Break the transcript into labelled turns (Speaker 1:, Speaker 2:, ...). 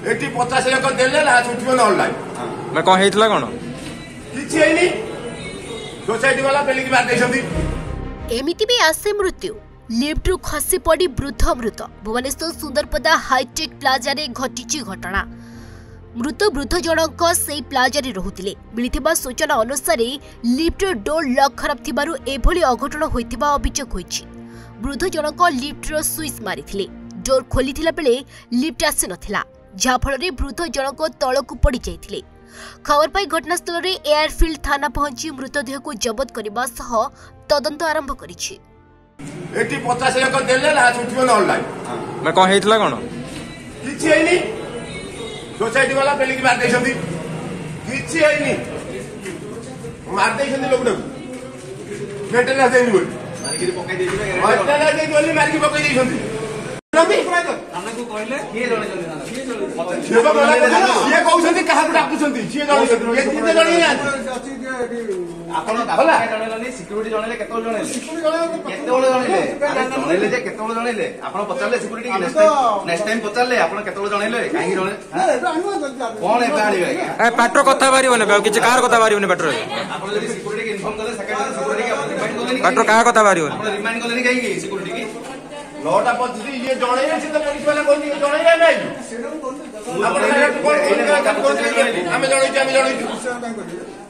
Speaker 1: Eighty 50 लोक देले last उठियो न ऑनलाइन
Speaker 2: मैं कौन हेतला कोन
Speaker 1: किछि हेनी सोसाइटी वाला पेली की मार देछंती
Speaker 3: एमिति भी आसे मृत्यु लिफ्ट रु खसी पड़ी वृद्ध मृत भुवनेश्वर सुंदरपदा हाईटेक प्लाजा रे घटिची घटना मृत वृद्ध जनक से प्लाजा रे रहुतिले मिलिथिबा सूचना अनुसार लिफ्ट डोर लॉक खराब थिबारु एभली अघटन होइतिबा अभियोग होइछि वृद्ध जनक लिफ्ट रो स्विच मारिथिले डोर खोलिथिला बेले लिफ्ट आसी नथिला जाफल वृद्ध जनक तलकू पड़ जाइथिले खबर पाई घटनास्थल में एयरफील्ड थाना पहुंची मृतदेह को जबत करने तदंत आरंभ करिछि।
Speaker 1: 50 लोक देले लास्ट उठियो न ऑनलाइन
Speaker 2: मैं कौन हेतला कोन
Speaker 1: किछि हेनी सोसाइटी वाला पेली की मार देछंती किछि हेनी मार देछंती लोक मेंटेनेंस देनी बोली मार के पकाई देछिबे मेंटेनेंस देनी बोली मार के पकाई देछंती को कहले किए जणे ये कहउछंती काहा डाकुछंती सिए जणे एते जणे आपण दाखला जणेलनी सिक्युरिटी जणेले केतो जणेले केतो जणेले जे केतो जणेले आपण पचारले सिक्युरिटी नेक्स्ट टाइम पचारले आपण केतो जणेले काहे जणे कोन ए गाडी ए
Speaker 2: पेट्रो कथा बारिबने बे किछ कार कथा बारिबने पेट्रो
Speaker 1: आपण जदी सिक्युरिटी के इन्फॉर्म करले सेकेंडरी सिक्युरिटी के आपण रिमाइंड करले
Speaker 2: पेट्रो का कथा बारिबने
Speaker 1: आपण रिमाइंड करले काहे की सिक्युरिटी की लौटा पद्धति ये जणे से तो पुलिस वाला कोन जणे नहीं आपण हम जणे